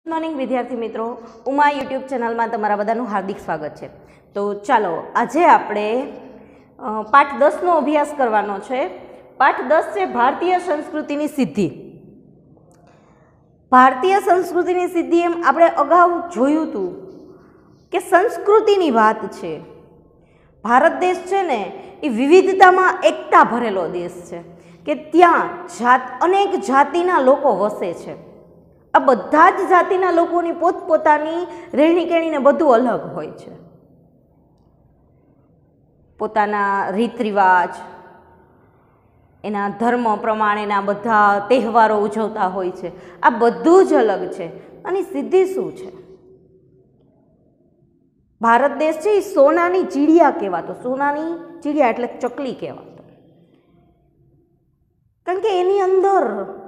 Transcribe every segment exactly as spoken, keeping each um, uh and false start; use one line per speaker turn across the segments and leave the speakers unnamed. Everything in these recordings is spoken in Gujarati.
गुड मॉर्निंग विद्यार्थी मित्रों, उमा यूट्यूब चैनल में तमारा बधानुं हार्दिक स्वागत है। तो चलो आज आपणे पाठ दस नो अभ्यास करवानो छे। पाठ दस है भारतीय संस्कृति सिद्धि। भारतीय संस्कृति सिद्धि एम आपणे अगाऊ जोयुं हतुं के संस्कृति बात है। भारत देश है ने ए विविधता में एकता भरेलो देश है कि त्यां जात अनेक जातिना लोको वसे छे। आ बधा ज जातिना लोकोनी पोतपोतानी રહેણી કહેણી ને બધું અલગ હોય છે। પોતાના રીત રિવાજ, એના ધર્મ પ્રમાણેના બધા તહેવારો ઉજવતા હોય છે। આ બધું જ અલગ છે। અને સિદ્ધિ શું છે? ભારત દેશ છે એ સોનાની ચીડિયા કહેવાતો। સોનાની ચીડિયા એટલે ચકલી કહેવાતો, કારણ કે એની અંદર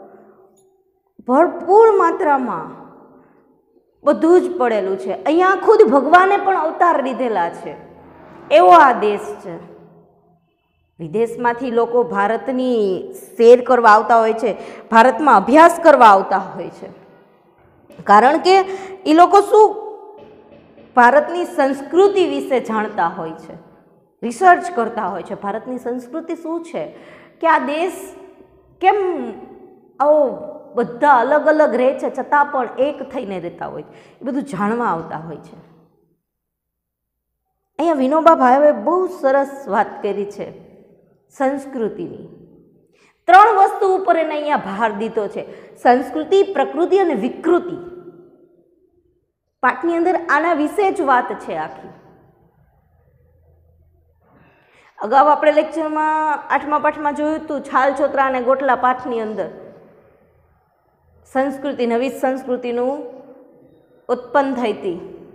भरपूर मात्रा में बधु ज पड़ेलू है। अहींया खुद भगवाने पण अवतार लीधेला छे एवो आ देश छे। विदेशमांथी लोको भारतनी सैर करवा आवता होय छे, भारत में अभ्यास करवा आवता होय छे, कारण के ई लोको शुं भारतनी संस्कृति विषे जाणता होय छे, रिसर्च करता होय छे। भारतनी संस्कृति शुं छे कि आ देश केम आवो बधा अलग अलग रहे छे छतां पण एक थईने रहता होय ए बधुं जाणवा आवता होय छे। अहींया विनोबा भावे बहु सरस वात करी छे संस्कृतिनी। त्रण वस्तु उपर एने अहींया भार दीधो छे, संस्कृति, प्रकृति अने विकृति। पाठनी अंदर आना विशे ज वात छे आखी। अगाऊ आपणे लेक्चरमां आठमा पाठमां जोयुं हतुं छाल छोतरा अने गोटला पाठनी अंदर संस्कृति, नवी संस्कृतिનું उत्पन्न થઈ હતી।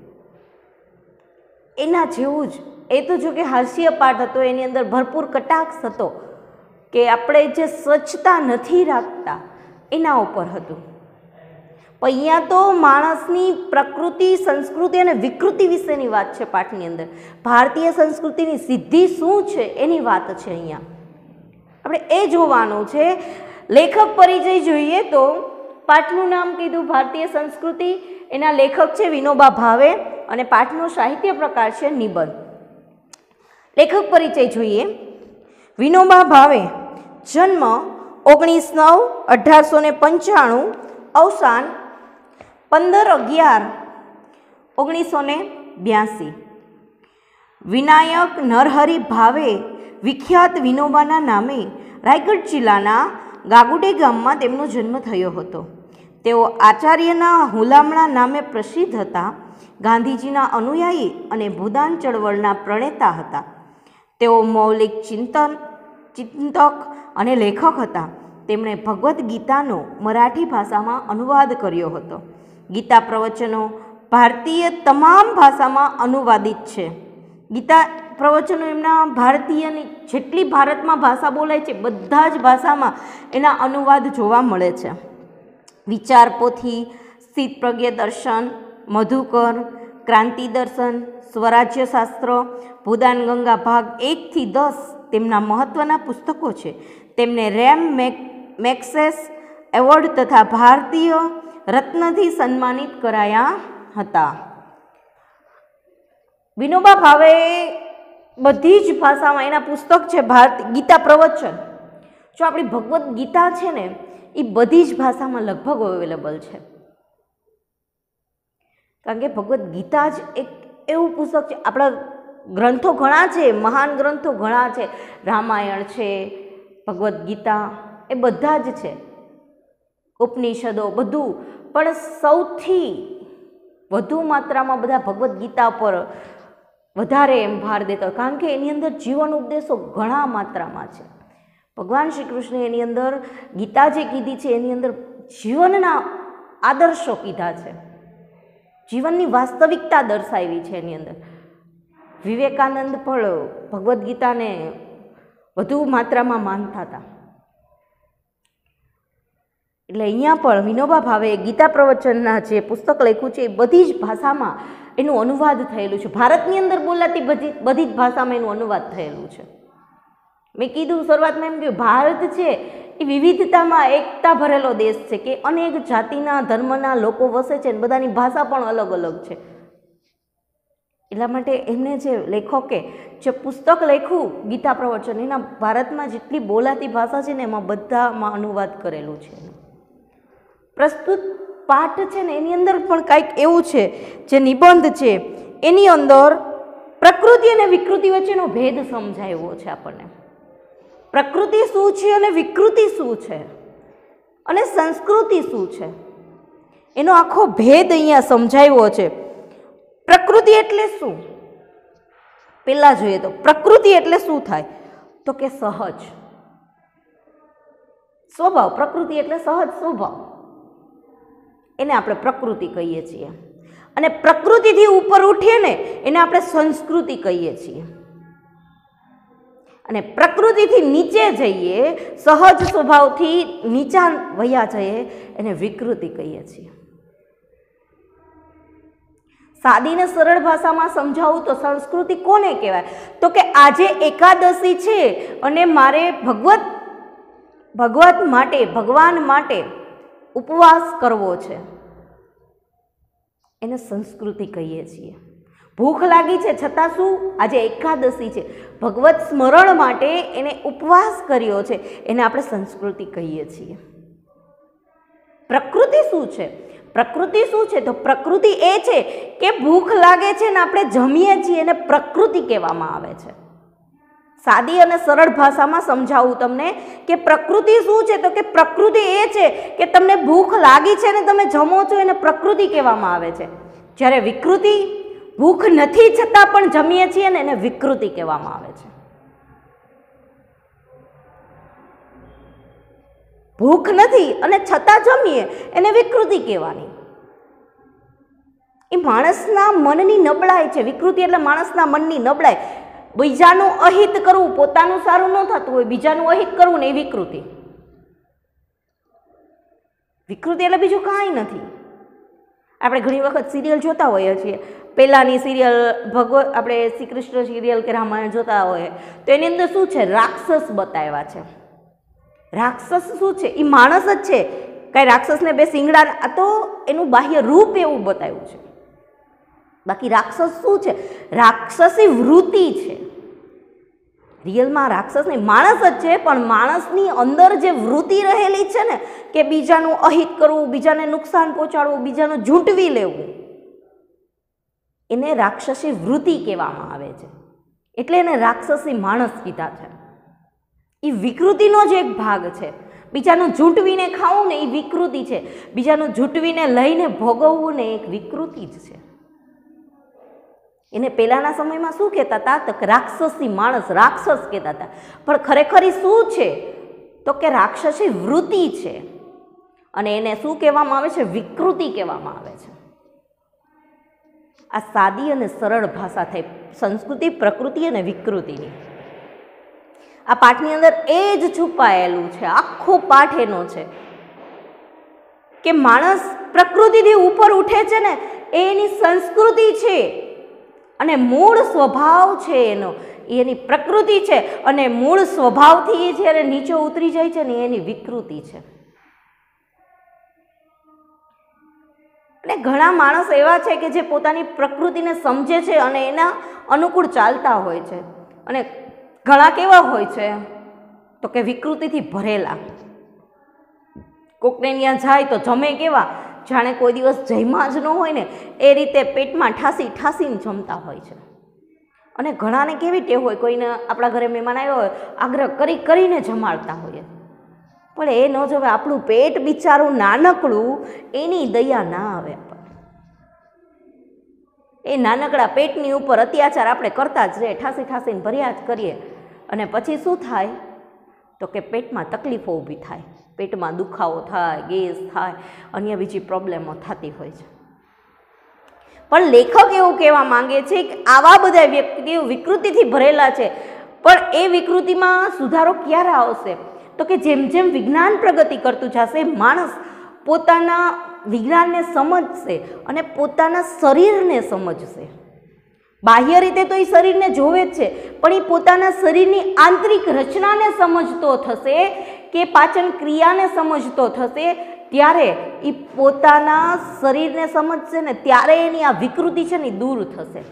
એના જેવું જ એ તો જો કે હાસ્ય પાઠ હતો, એની અંદર ભરપૂર કટાક્ષ હતો કે આપણે જે સ્વચ્છતા નથી રાખતા એના ઉપર હતું। પણ અહીંયા તો માણસની પ્રકૃતિ, સંસ્કૃતિ અને વિકૃતિ વિશેની વાત છે પાઠની અંદર। ભારતીય સંસ્કૃતિની સિદ્ધિ શું છે એની વાત છે અહીંયા। આપણે એ જોવાનું છે। લેખક પરિચય જોઈએ તો पाठनु नाम कीधुं भारतीय संस्कृति। एना लेखक छे विनोबा भावे अने पाठनो साहित्य प्रकार छे निबंध। लेखक परिचय जोईए। विनोबा भावे जन्म ओगनीस नौ अठार सौ ने पंचाणु, अवसान पंदर अगियार ओगनीस सौ ने ब्यासी। विनायक नरहरि भावे विख्यात विनोबाना नामे रायगढ़ जिल्लाना गागुडे गाममां तेमनो जन्म थयो हतो। तेओ आचार्यना हुलामणा नामे प्रसिद्ध हता। गांधीजीना अनुयायी अने भूदान चळवळना प्रणेता हता। तेओ मौलिक चिंतन चिंतक अने लेखक हता। तेमणे भगवद गीतानो मराठी भाषामां अनुवाद कर्यो हतो। गीता प्रवचनो भारतीय तमाम भाषामां अनुवादित छे। गीता प्रवचनो एमना भारतीयनी जेटली भारतमां भाषा बोलाय छे बधा ज भाषामां एना अनुवाद जोवा मळे छे। विचार पोथी, स्थित प्रज्ञ दर्शन, मधुकर, क्रांति दर्शन, स्वराज्य शास्त्र, भूदान गंगा भाग एक थी दस तेमना महत्वना पुस्तकों छे। तेमने रेम मैक मैक्सेस एवॉर्ड तथा भारतीय रत्नथी सन्मानित कराया हता। विनोबा भावे बधी ज भाषामां एना पुस्तक छे भारत गीता प्रवचन। जो आपणी भगवद गीता छे ने ए बधी ज भाषामां लगभग अवेलेबल छे, कारण के भगवद गीता ज एक एवुं पुस्तक छे। आपणा ग्रंथो घणा छे, महान ग्रंथो घणा छे, रामायण छे, भगवद गीता ए बधा ज छे, उपनिषदो बधुं, पण सौथी વધુ માત્રામાં બધા ભગવદ ગીતા પર વધારે એમ ભાર દેતા, કારણ કે એની અંદર જીવન ઉપદેશો ઘણા માત્રામાં છે। ભગવાન શ્રી કૃષ્ણે એની અંદર ગીતા જે કીધી છે એની અંદર જીવનના આદર્શો કીધા છે, જીવનની વાસ્તવિકતા દર્શાવી છે એની અંદર। વિવેકાનંદ પણ ભગવદ ગીતાને વધુ માત્રામાં માનતા હતા। એટલે અહીંયા પણ વિનોબા ભાવે ગીતા પ્રવચનના જે પુસ્તક લખ્યું છે એ બધી જ ભાષામાં એનું અનુવાદ થયેલું છે। ભારતની અંદર બોલાતી બધી બધી જ ભાષામાં એનું અનુવાદ થયેલું છે। મેં કીધું શરૂઆતમાં એમ કે ભારત છે એ વિવિધતામાં એકતા ભરેલો દેશ છે કે અનેક જાતિના ધર્મના લોકો વસે છે ને બધાની ભાષા પણ અલગ અલગ છે. એટલા માટે એમને જે લેખકે જે પુસ્તક લખ્યું ગીતા પ્રવચન, એના ભારતમાં જેટલી બોલાતી ભાષા છે ને એમાં બધામાં અનુવાદ કરેલું છે. પ્રસ્તુત પાઠ છે ને એની અંદર પણ કાંઈક એવું છે, જે નિબંધ છે એની અંદર પ્રકૃતિ અને વિકૃતિ વચ્ચેનો ભેદ સમજાવ્યો છે આપણને. પ્રકૃતિ શું છે અને વિકૃતિ શું છે અને સંસ્કૃતિ શું છે એનો આખો ભેદ અહીંયા સમજાવ્યો છે. પ્રકૃતિ એટલે શું? પહેલાં જોઈએ તો પ્રકૃતિ એટલે શું થાય તો કે સહજ સ્વભાવ. પ્રકૃતિ એટલે સહજ સ્વભાવ, એને આપણે પ્રકૃતિ કહીએ છીએ. અને પ્રકૃતિથી ઉપર ઉઠીએ ને એને આપણે સંસ્કૃતિ કહીએ છીએ. અને પ્રકૃતિથી નીચે જઈએ, સહજ સ્વભાવથી નીચા વયા જઈએ, એને વિકૃતિ કહીએ છીએ. સાદી ને સરળ ભાષામાં સમજાવું તો સંસ્કૃતિ કોને કહેવાય તો કે આજે એકાદશી છે અને મારે ભગવત ભગવત માટે ભગવાન માટે ઉપવાસ કરવો છે, એને સંસ્કૃતિ કહીએ છીએ. ભૂખ લાગી છે છતાં શું આજે એકાદશી છે, ભગવત સ્મરણ માટે એને ઉપવાસ કર્યો છે, એને આપણે સંસ્કૃતિ કહીએ છીએ. પ્રકૃતિ શું છે? પ્રકૃતિ શું છે તો પ્રકૃતિ એ છે કે ભૂખ લાગે છે ને આપણે જમીએ છીએ, એને પ્રકૃતિ કહેવામાં આવે છે. સાદી અને સરળ ભાષામાં સમજાવું તમને કે પ્રકૃતિ શું છે તો કે પ્રકૃતિ એ છે કે તમને ભૂખ લાગી છે ને તમે જમો છો, એને પ્રકૃતિ કહેવામાં આવે છે. જ્યારે વિકૃતિ ભૂખ નથી છતાં પણ જમીએ છીએ ને એને વિકૃતિ કહેવામાં આવે છે. ભૂખ નથી અને છતાં જમીએ એને વિકૃતિ કહેવાની. એ માણસના મનની નબળાઈ છે. વિકૃતિ એટલે માણસના મનની નબળાઈ. બીજાનું અહિત કરવું, પોતાનું સારું ન થતું હોય બીજાનું અહિત કરવું ને એ વિકૃતિ. વિકૃતિ એટલે બીજું કાંઈ નથી. આપણે ઘણી વખત સિરિયલ જોતા હોઈએ છીએ. પહેલાંની સિરિયલ ભગવત આપણે શ્રી કૃષ્ણ સિરિયલ કે રામાયણ જોતા હોઈએ તો એની અંદર શું છે, રાક્ષસ બતાવ્યા છે. રાક્ષસ શું છે? એ માણસ જ છે. કાંઈ રાક્ષસને બે શિંગડા, આ તો એનું બાહ્ય રૂપ એવું બતાવ્યું છે. બાકી રાક્ષસ શું છે? રાક્ષસી વૃત્તિ છે. રિયલમાં રાક્ષસ નહીં, માણસ જ છે, પણ માણસની અંદર જે વૃત્તિ રહેલી છે ને કે બીજાનું અહિત કરવું, બીજાને નુકસાન પહોંચાડવું, બીજાનું ઝૂંટવી લેવું, એને રાક્ષસી વૃત્તિ કહેવામાં આવે છે. એટલે એને રાક્ષસી માણસ કીધા છે. એ વિકૃતિનો જ એક ભાગ છે. બીજાનું ઝૂંટવીને ખાવું ને એ વિકૃતિ છે. બીજાનું ઝૂંટવીને લઈને ભોગવવું ને એક વિકૃતિ જ છે. એને પહેલાંના સમયમાં શું કહેતા હતા તો કે રાક્ષસી માણસ, રાક્ષસ કહેતા હતા. પણ ખરેખર શું છે તો કે રાક્ષસી વૃત્તિ છે. અને એને શું કહેવામાં આવે છે? વિકૃતિ કહેવામાં આવે છે. આ સાદી અને સરળ ભાષા થઈ સંસ્કૃતિ, પ્રકૃતિ અને વિકૃતિની. આ પાઠની અંદર એ જ છુપાયેલું છે. આખો પાઠ એનો છે કે માણસ પ્રકૃતિથી ઉપર ઉઠે છે ને એની સંસ્કૃતિ છે અને મૂળ સ્વભાવ છે એનો, એની પ્રકૃતિ છે. અને મૂળ સ્વભાવથી એ જ્યારે નીચે ઉતરી જાય છે ને એની વિકૃતિ છે. અને ઘણા માણસ એવા છે કે જે પોતાની પ્રકૃતિને સમજે છે અને એના અનુકૂળ ચાલતા હોય છે. અને ઘણા કેવા હોય છે તો કે વિકૃતિથી ભરેલા. કોકને ત્યાં જાય તો જમે કેવા, જાણે કોઈ દિવસ જમ્યા જ ન હોય ને એ રીતે પેટમાં ઠાસી ઠાસીને જમતા હોય છે. અને ઘણાને કેવી ટેવ હોય, કોઈને આપણા ઘરે મહેમાન આવ્યો હોય આગ્રહ કરી કરીને જમાડતા હોઈએ, પણ એ ન જોવે આપણું પેટ બિચારું નાનકડું, એની દયા ના આવે આપણને. એ નાનકડા પેટની ઉપર અત્યાચાર આપણે કરતા જ રહે, ઠાસી ઠાસીને ભર્યા જ કરીએ. અને પછી શું થાય તો કે પેટમાં તકલીફો ઊભી થાય, પેટમાં દુખાવો થાય, ગેસ થાય, અન્ય બીજી પ્રોબ્લેમો થતી હોય છે. પણ લેખક એવું કહેવા માંગે છે કે આવા બધા વ્યક્તિઓ વિકૃતિથી ભરેલા છે. પણ એ વિકૃતિમાં સુધારો ક્યારે આવશે તો કે જેમ જેમ વિજ્ઞાન પ્રગતિ કરતું જશે, માણસ પોતાના વિજ્ઞાનને સમજશે અને પોતાના શરીરને સમજશે. બાહ્ય રીતે તો એ શરીરને જોવે જ છે, પણ એ પોતાના શરીરની આંતરિક રચનાને સમજતો થશે કે પાચન ક્રિયાને સમજતો થશે ત્યારે એ પોતાના શરીરને સમજશે ને ત્યારે એની આ વિકૃતિ છે ને દૂર થશે.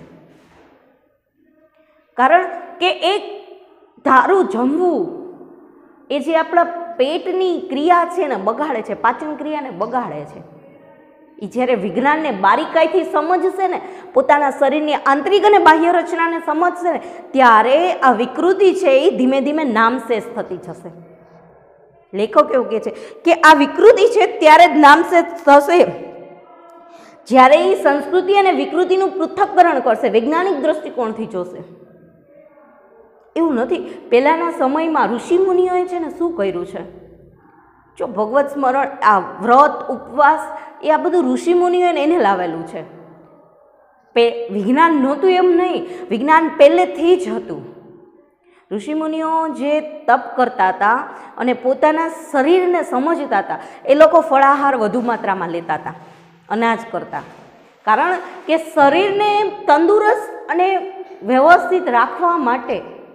કારણ કે એક ધારું જમવું એ જે આપણા પેટની ક્રિયા છે ને બગાડે છે, પાચન ક્રિયાને બગાડે છે. એ જ્યારે વિજ્ઞાનને બારીકાઈથી સમજશે ને, પોતાના શરીરની આંતરિક અને બાહ્ય રચનાને સમજશે ને, ત્યારે આ વિકૃતિ છે એ ધીમે ધીમે નામશેષ થતી જશે. લેખક એવું કહે છે કે આ વિકૃતિ છે ત્યારે જ નામશેષ થશે જ્યારે એ સંસ્કૃતિ અને વિકૃતિનું પૃથ્થકરણ કરશે, વૈજ્ઞાનિક દ્રષ્ટિકોણથી જોશે. એવું નથી. પહેલાંના સમયમાં ઋષિમુનિઓએ છે ને શું કર્યું છે, જો ભગવત સ્મરણ, આ વ્રત, ઉપવાસ એ આ બધું ઋષિમુનિઓએ એને લાવેલું છે. પે વિજ્ઞાન નહોતું એમ નહીં, વિજ્ઞાન પહેલેથી જ હતું. ઋષિમુનિઓ જે તપ કરતા હતા અને પોતાના શરીરને સમજતા હતા, એ લોકો ફળાહાર વધુ માત્રામાં લેતા હતા, અનાજ કરતા. કારણ કે શરીરને તંદુરસ્ત અને વ્યવસ્થિત રાખવા માટે.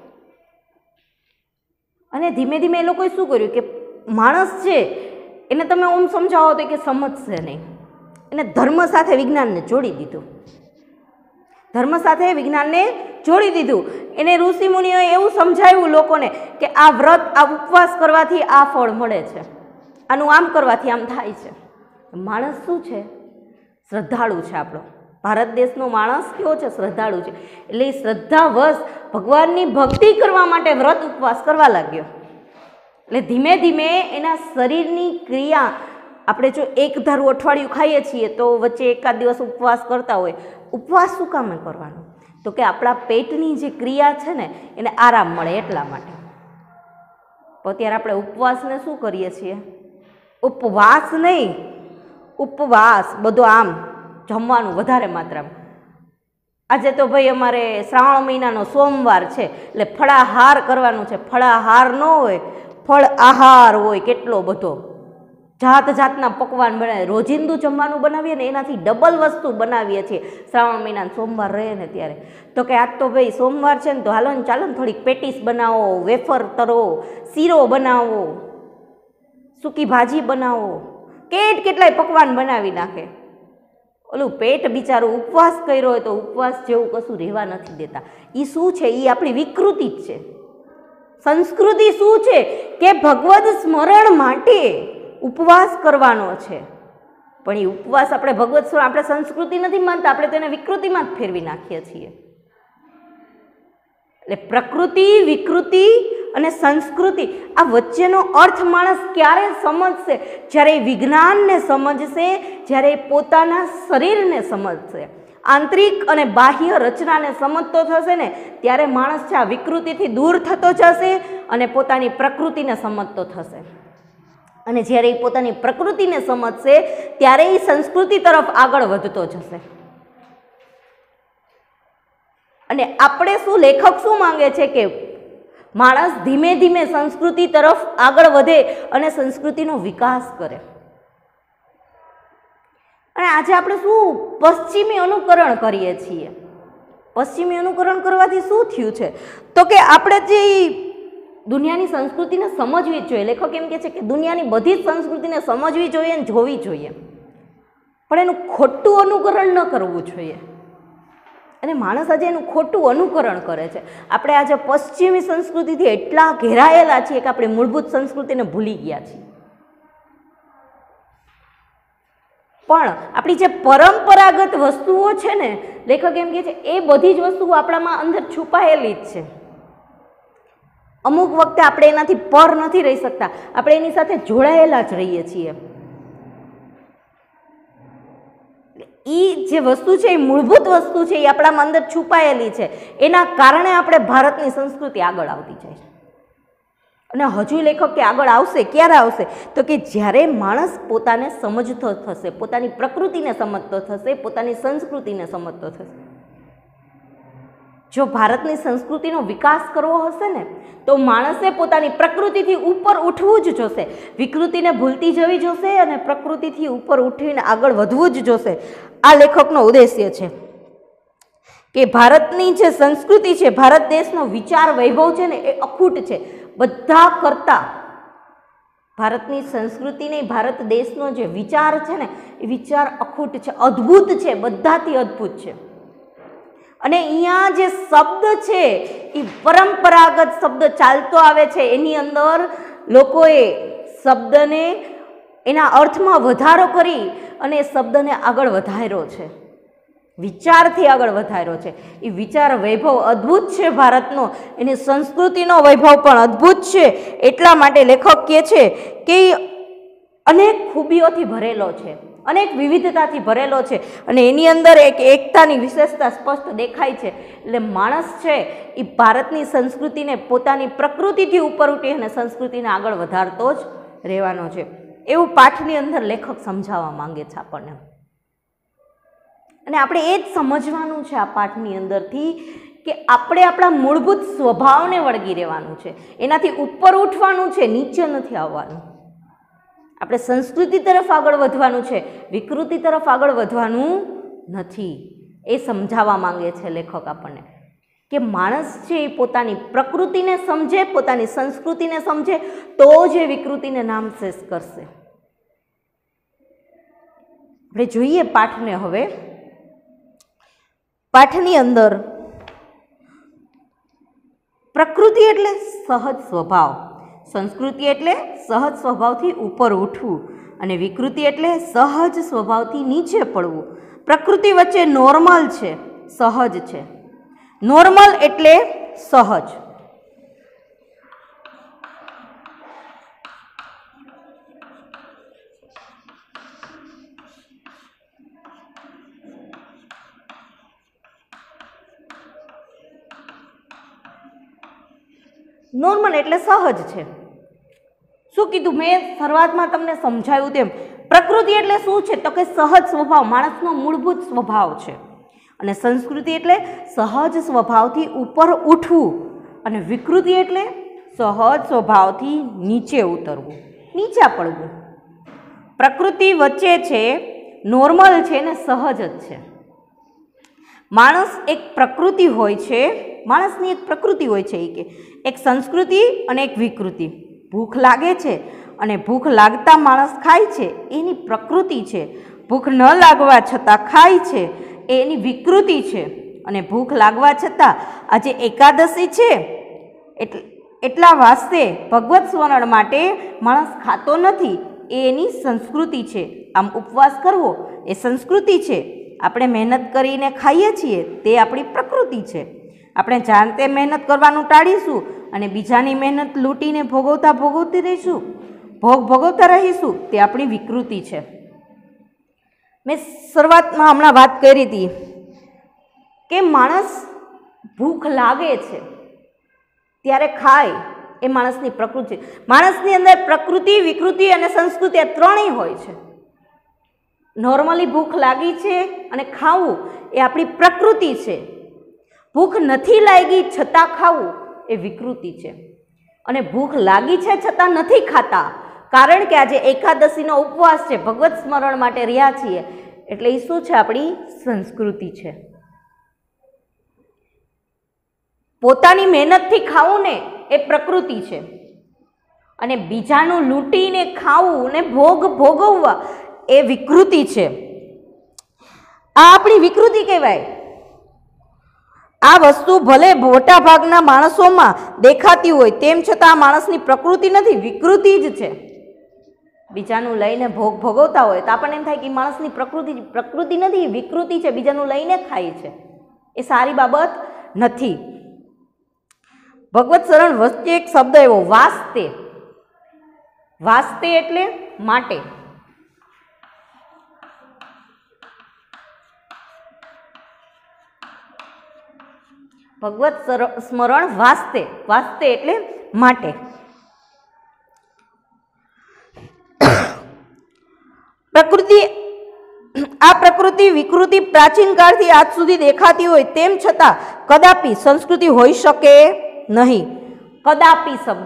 અને ધીમે ધીમે એ લોકોએ શું કર્યું કે માણસ છે એને તમે ઓમ સમજાવો તો કે સમજશે નહીં, એને ધર્મ સાથે વિજ્ઞાનને જોડી દીધું. ધર્મ સાથે વિજ્ઞાનને જોડી દીધું. એને ઋષિમુનિઓએ એવું સમજાવ્યું લોકોને કે આ વ્રત, આ ઉપવાસ કરવાથી આ ફળ મળે છે, આનું આમ કરવાથી આમ થાય છે. માણસ શું છે? શ્રદ્ધાળુ છે. આપણો ભારત દેશનો માણસ કેવો છે? શ્રદ્ધાળુ છે. એટલે એ શ્રદ્ધાવશ ભગવાનની ભક્તિ કરવા માટે વ્રત ઉપવાસ કરવા લાગ્યો. એટલે ધીમે ધીમે એના શરીરની ક્રિયા, આપણે જો એક ધારું અઠવાડિયું ખાઈએ છીએ તો વચ્ચે એકાદ દિવસ ઉપવાસ કરતા હોય. ઉપવાસ શું કામ કરવાનો? તો કે આપણા પેટની જે ક્રિયા છે ને એને આરામ મળે એટલા માટે. તો અત્યારે આપણે ઉપવાસને શું કરીએ છીએ? ઉપવાસ નહીં, ઉપવાસ બધો આમ જમવાનું વધારે માત્રામાં. આજે તો ભાઈ અમારે શ્રાવણ મહિનાનો સોમવાર છે એટલે ફળાહાર કરવાનું છે. ફળાહાર ન હોય, ફળ આહાર હોય. કેટલો બધો જાત જાતના પકવાન બનાવે. રોજિંદુ જમવાનું બનાવીએ ને એનાથી ડબલ વસ્તુ બનાવીએ છીએ શ્રાવણ મહિના સોમવાર રહે ને ત્યારે. તો કે આજ તો ભાઈ સોમવાર છે ને તો હાલો ને ચાલો ને થોડીક પેટીસ બનાવો, વેફર તરો, શીરો બનાવો, સૂકી ભાજી બનાવો, કેટ કેટલાય પકવાન બનાવી નાખે. ઓલું પેટ બિચારું ઉપવાસ કર્યો હોય તો ઉપવાસ જેવું કશું રહેવા નથી દેતા. એ શું છે? એ આપણી વિકૃતિ જ છે. સંસ્કૃતિ શું છે કે ભગવદ સ્મરણ માટે ઉપવાસ કરવાનો છે. પણ એ ઉપવાસ આપણે ભગવત સ્મરણ, આપણે સંસ્કૃતિ નથી માનતા, આપણે તેને વિકૃતિમાં જ ફેરવી નાખીએ છીએ. એટલે પ્રકૃતિ, વિકૃતિ અને સંસ્કૃતિ આ વચ્ચેનો અર્થ માણસ ક્યારે સમજશે? જ્યારે વિજ્ઞાનને સમજશે, જ્યારે પોતાના શરીરને સમજશે, આંતરિક અને બાહ્ય રચનાને સમજતો થશે ને ત્યારે માણસ છે આ વિકૃતિથી દૂર થતો જશે અને પોતાની પ્રકૃતિને સમજતો થશે. અને જ્યારે એ પોતાની પ્રકૃતિને સમજશે ત્યારે એ સંસ્કૃતિ તરફ આગળ વધતો જશે. અને આપણે શું, લેખક શું માંગે છે કે માણસ ધીમે ધીમે સંસ્કૃતિ તરફ આગળ વધે અને સંસ્કૃતિનો વિકાસ કરે. અને આજે આપણે શું પશ્ચિમી અનુકરણ કરીએ છીએ. પશ્ચિમી અનુકરણ કરવાથી શું થયું છે? તો કે આપણે જે દુનિયાની સંસ્કૃતિને સમજવી જ જોઈએ. લેખક એમ કહે છે કે દુનિયાની બધી જ સંસ્કૃતિને સમજવી જોઈએ અને જોવી જોઈએ, પણ એનું ખોટું અનુકરણ ન કરવું જોઈએ. અને માણસ આજે એનું ખોટું અનુકરણ કરે છે. આપણે આજે પશ્ચિમી સંસ્કૃતિથી એટલા ઘેરાયેલા છીએ કે આપણે મૂળભૂત સંસ્કૃતિને ભૂલી ગયા છીએ. પણ આપણી જે પરંપરાગત વસ્તુઓ છે ને, લેખક એમ કહે છે એ બધી જ વસ્તુઓ આપણામાં અંદર છુપાયેલી જ છે. અમુક વખતે આપણે એનાથી પર નથી રહી શકતા, આપણે એની સાથે જોડાયેલા જ રહીએ છીએ. એ જે વસ્તુ છે એ મૂળભૂત વસ્તુ છે, એ આપણામાં અંદર છુપાયેલી છે. એના કારણે આપણે ભારતની સંસ્કૃતિ આગળ આવતી જાય છે. અને હજુ લેખક કે આગળ આવશે. ક્યારે આવશે? તો કે જ્યારે માણસ પોતાને સમજતો થશે, પોતાની પ્રકૃતિને સમજતો થશે, પોતાની સંસ્કૃતિને સમજતો થશે. જો ભારતની સંસ્કૃતિનો વિકાસ કરવો હશે ને તો માણસે પોતાની પ્રકૃતિથી ઉપર ઉઠવું જ જોશે. વિકૃતિને ભૂલતી જવી જોશે અને પ્રકૃતિથી ઉપર ઉઠીને આગળ વધવું જ જોશે. આ લેખકનો ઉદ્દેશ્ય છે કે ભારતની જે સંસ્કૃતિ છે, ભારત દેશનો વિચાર વૈભવ છે ને એ અખૂટ છે. બધા કરતા ભારતની સંસ્કૃતિ નહીં, ભારત દેશનો જે વિચાર છે ને એ વિચાર અખૂટ છે, અદ્ભુત છે, બધાથી અદ્ભુત છે. અને અહીંયા જે શબ્દ છે એ પરંપરાગત શબ્દ ચાલતો આવે છે. એની અંદર લોકોએ શબ્દને એના અર્થમાં વધારો કરી અને એ શબ્દને આગળ વધાર્યો છે, વિચારથી આગળ વધાર્યો છે. એ વિચાર વૈભવ અદ્ભુત છે ભારતનો, એની સંસ્કૃતિનો વૈભવ પણ અદ્ભુત છે. એટલા માટે લેખક કહે છે કે અનેક ખૂબીઓથી ભરેલો છે, અનેક વિવિધતાથી ભરેલો છે અને એની અંદર એક એકતાની વિશેષતા સ્પષ્ટ દેખાય છે. એટલે માણસ છે એ ભારતની સંસ્કૃતિને પોતાની પ્રકૃતિથી ઉપર ઉઠી અને સંસ્કૃતિને આગળ વધારતો જ રહેવાનો છે, એવું પાઠની અંદર લેખક સમજાવવા માંગે છે આપણને. અને આપણે એ જ સમજવાનું છે આ પાઠની અંદરથી કે આપણે આપણા મૂળભૂત સ્વભાવને વળગી રહેવાનું છે, એનાથી ઉપર ઉઠવાનું છે, નીચે નથી આવવાનું. આપણે સંસ્કૃતિ તરફ આગળ વધવાનું છે, વિકૃતિ તરફ આગળ વધવાનું નથી. એ સમજાવવા માંગે છે લેખક આપણને કે માણસ છે એ પોતાની પ્રકૃતિને સમજે, પોતાની સંસ્કૃતિને સમજે તો જ એ વિકૃતિને નામશેષ કરશે. આપણે જોઈએ પાઠને. હવે પાઠની અંદર પ્રકૃતિ એટલે સહજ સ્વભાવ, સંસ્કૃતિ એટલે સહજ સ્વભાવથી ઉપર ઉઠવું અને વિકૃતિ એટલે સહજ સ્વભાવથી નીચે પડવું. પ્રકૃતિ વચ્ચે નોર્મલ છે, સહજ છે. નોર્મલ એટલે સહજ. નોર્મલ એટલે સહજ છે. શું કીધું મેં શરૂઆતમાં તમને સમજાવ્યું તેમ, પ્રકૃતિ એટલે શું છે તો કે સહજ સ્વભાવ, માણસનો મૂળભૂત સ્વભાવ છે. અને સંસ્કૃતિ એટલે સહજ સ્વભાવથી ઉપર ઉઠવું અને વિકૃતિ એટલે સહજ સ્વભાવથી નીચે ઉતરવું, નીચે પડવું. પ્રકૃતિ વચ્ચે છે, નોર્મલ છે ને સહજ જ છે. માણસ એક પ્રકૃતિ હોય છે, માણસની એક પ્રકૃતિ હોય છે, એ કે એક સંસ્કૃતિ અને એક વિકૃતિ. ભૂખ લાગે છે અને ભૂખ લાગતા માણસ ખાય છે, એની પ્રકૃતિ છે. ભૂખ ન લાગવા છતાં ખાય છે, એની વિકૃતિ છે. અને ભૂખ લાગવા છતાં આજે એકાદશી છે એટલા વાસ્તે ભગવત સ્મરણ માટે માણસ ખાતો નથી, એ એની સંસ્કૃતિ છે. આમ ઉપવાસ કરવો એ સંસ્કૃતિ છે. આપણે મહેનત કરીને ખાઈએ છીએ તે આપણી પ્રકૃતિ છે. આપણે જાણતે મહેનત કરવાનું ટાળીશું અને બીજાની મહેનત લૂંટીને ભોગવતા ભોગવતી રહીશું, ભોગ ભોગવતા રહીશું, તે આપણી વિકૃતિ છે. મેં શરૂઆતમાં હમણાં વાત કરી હતી કે માણસ ભૂખ લાગે છે ત્યારે ખાય, એ માણસની પ્રકૃતિ. માણસની અંદર પ્રકૃતિ, વિકૃતિ અને સંસ્કૃતિ આ ત્રણેય હોય છે. નોર્મલી ભૂખ લાગી છે અને ખાવું એ આપણી પ્રકૃતિ છે. ભૂખ નથી લાગી છતાં ખાવું એ વિકૃતિ છે. અને ભૂખ લાગી છે છતાં નથી ખાતા કારણ કે આજે એકાદશીનો ઉપવાસ છે, ભગવત સ્મરણ માટે રહ્યા છીએ, એટલે એ શું છે? આપણી સંસ્કૃતિ છે. પોતાની મહેનતથી ખાવું ને એ પ્રકૃતિ છે અને બીજાનું લૂંટીને ખાવું ને ભોગ ભોગવવા એ વિકૃતિ છે. આ આપણી વિકૃતિ કહેવાય. આ વસ્તુ ભલે મોટા ભાગના માણસોમાં દેખાતી હોય તેમ છતાં આ માણસની પ્રકૃતિ નથી, વિકૃતિ જ છે. બીજાનું લઈને ભોગ ભોગવતા હોય તો આપણને એમ થાય કે માણસની પ્રકૃતિ પ્રકૃતિ નથી, વિકૃતિ છે, બીજાનું લઈને ખાય છે, એ સારી બાબત નથી. ભગવત શરણ વચ્ચે એક શબ્દ એવો વાસ્તે. વાસ્તે એટલે માટે. ભગવત સ્મરણ વાસ્તે, વાસ્તે એટલે માટે. પ્રકૃતિ, આ પ્રકૃતિ વિકૃતિ પ્રાચીન કાળથી આજ સુધી દેખાતી હોય તેમ છતાં કદાપી સંસ્કૃતિ હોઈ શકે નહીં. કદાપી શબ્દ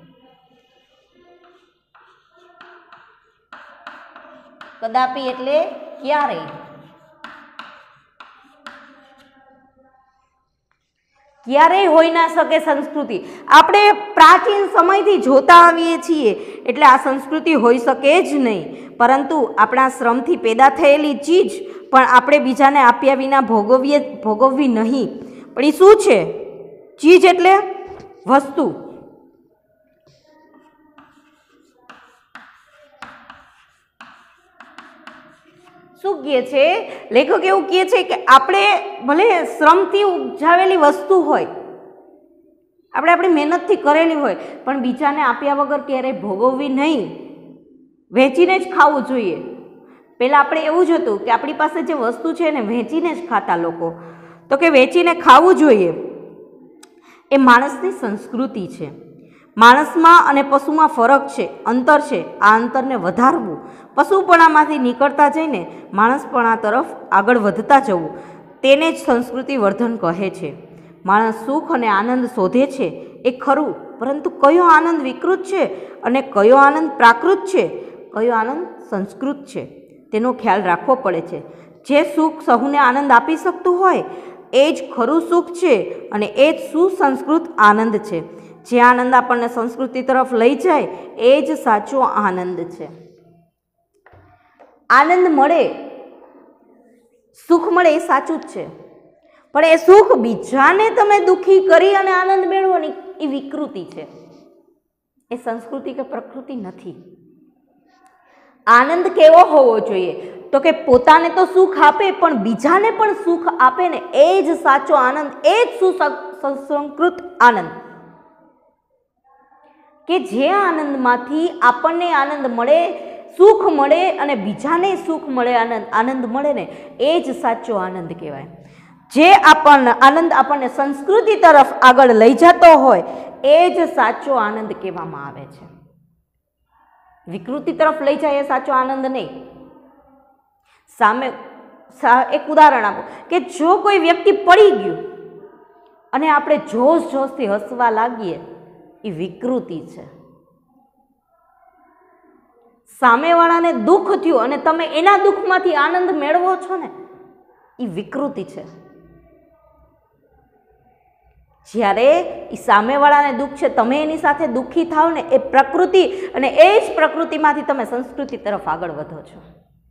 કદાપી એટલે ક્યારે, ક્યારેય હોઈ ના શકે સંસ્કૃતિ. આપણે પ્રાચીન સમયથી જોતા આવીએ છીએ એટલે આ સંસ્કૃતિ હોઈ શકે જ નહીં. પરંતુ આપણા શ્રમથી પેદા થયેલી ચીજ પણ આપણે બીજાને આપ્યા વિના ભોગવીએ ભોગવવી નહીં. પણ એ શું છે? ચીજ એટલે વસ્તુ. શું કહે છે લેખક? એવું કહે છે કે આપણે ભલે શ્રમથી ઉપજાવેલી વસ્તુ હોય, આપણે આપણી મહેનતથી કરેલી હોય, પણ બીજાને આપ્યા વગર ક્યારેય ભોગવવી નહીં. વહેંચીને જ ખાવું જોઈએ. પહેલાં આપણે એવું જ હતું કે આપણી પાસે જે વસ્તુ છે એને વહેંચીને જ ખાતા લોકો. તો કે વહેંચીને ખાવું જોઈએ એ માણસની સંસ્કૃતિ છે. માણસમાં અને પશુમાં ફરક છે, અંતર છે. આ અંતરને વધારવું, પશુપણામાંથી નીકળતા જઈને માણસપણા તરફ આગળ વધતા જવું, તેને જ સંસ્કૃતિ વર્ધન કહે છે. માણસ સુખ અને આનંદ શોધે છે એ ખરું, પરંતુ કયો આનંદ વિકૃત છે અને કયો આનંદ પ્રાકૃત છે, કયો આનંદ સંસ્કૃત છે, તેનો ખ્યાલ રાખવો પડે છે. જે સુખ સહુને આનંદ આપી શકતું હોય એ જ ખરું સુખ છે અને એ જ સુસંસ્કૃત આનંદ છે. જે આનંદ આપણને સંસ્કૃતિ તરફ લઈ જાય એ જ સાચો આનંદ છે. આનંદ મળે, સુખ મળે એ સાચું જ છે, પણ એ સુખ બીજાને તમે દુઃખી કરી અને આનંદ મેળવવાની એ વિકૃતિ છે. એ સંસ્કૃતિ કે પ્રકૃતિ નથી. આનંદ કેવો હોવો જોઈએ? તો કે પોતાને તો સુખ આપે પણ બીજાને પણ સુખ આપે ને, એ જ સાચો આનંદ, એ જ સુસંસ્કૃત આનંદ. કે જે આનંદમાંથી આપણને આનંદ મળે, સુખ મળે અને બીજાને સુખ મળે, આનંદ આનંદ મળે ને, એ જ સાચો આનંદ કહેવાય. જે આપણને આનંદ આપણને સંસ્કૃતિ તરફ આગળ લઈ જતો હોય એ જ સાચો આનંદ કહેવામાં આવે છે. વિકૃતિ તરફ લઈ જાય એ સાચો આનંદ નહીં. સામે એક ઉદાહરણ આપો કે જો કોઈ વ્યક્તિ પડી ગયું અને આપણે જોશ જોશથી હસવા લાગીએ, એ વિકૃતિ છે. સામેવાળાને દુઃખ થયું અને તમે એના દુઃખમાંથી આનંદ મેળવો છો ને, એ વિકૃતિ છે. જ્યારે એ સામેવાળાને દુઃખ છે, તમે એની સાથે દુઃખી થાવ ને, એ પ્રકૃતિ, અને એ જ પ્રકૃતિમાંથી તમે સંસ્કૃતિ તરફ આગળ વધો છો.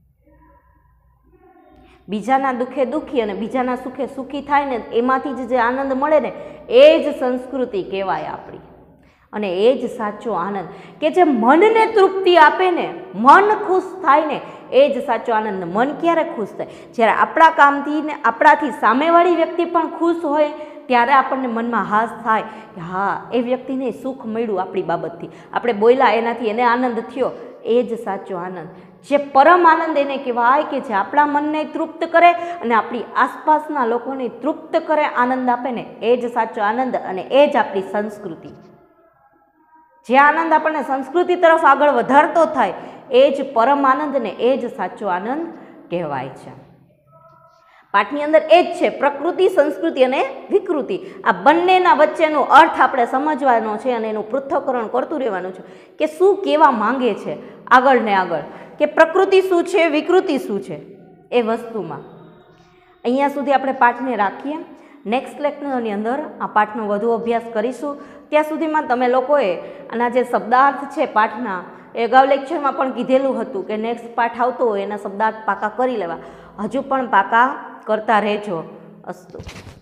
બીજાના દુઃખે દુઃખી અને બીજાના સુખે સુખી થાય ને, એમાંથી જ જે આનંદ મળે ને, એ જ સંસ્કૃતિ કહેવાય આપણી. અને એ જ સાચો આનંદ કે જે મનને તૃપ્તિ આપે ને, મન ખુશ થાય ને, એ જ સાચો આનંદ. મન ક્યારે ખુશ થાય? જ્યારે આપણા કામથી ને આપણાથી સામેવાળી વ્યક્તિ પણ ખુશ હોય, ત્યારે આપણને મનમાં હાસ થાય કે હા, એ વ્યક્તિને સુખ મળ્યું આપણી બાબતથી, આપણે બોલ્યા એનાથી એને આનંદ થયો. એ જ સાચો આનંદ, જે પરમ આનંદ એને કહેવાય કે જે આપણા મનને તૃપ્ત કરે અને આપણી આસપાસના લોકોને તૃપ્ત કરે, આનંદ આપે ને, એ જ સાચો આનંદ. અને એ જ આપણી સંસ્કૃતિ. જે આનંદ આપણને સંસ્કૃતિ તરફ આગળ વધારતો થાય એ જ પરમ આનંદ ને, એ જ સાચો આનંદ કહેવાય છે. પાઠની અંદર એ જ છે, પ્રકૃતિ, સંસ્કૃતિ અને વિકૃતિ. આ બંનેના વચ્ચેનો અર્થ આપણે સમજવાનો છે અને એનું પૃથ્થકરણ કરતું રહેવાનું છે કે શું કહેવા માંગે છે આગળ ને આગળ, કે પ્રકૃતિ શું છે, વિકૃતિ શું છે એ વસ્તુમાં. અહીંયા સુધી આપણે પાઠને રાખીએ. નેક્સ્ટ લેક્ચરની અંદર આ પાઠનો વધુ અભ્યાસ કરીશું. ત્યાં સુધીમાં તમે લોકોએ આના જે શબ્દાર્થ છે પાઠના, એ અગાઉ લેક્ચરમાં પણ કીધેલું હતું કે નેક્સ્ટ પાઠ આવતો હોય એના શબ્દાર્થ પાકા કરી લેવા. હજુ પણ પાકા કરતા રહેજો. અસ્તુ.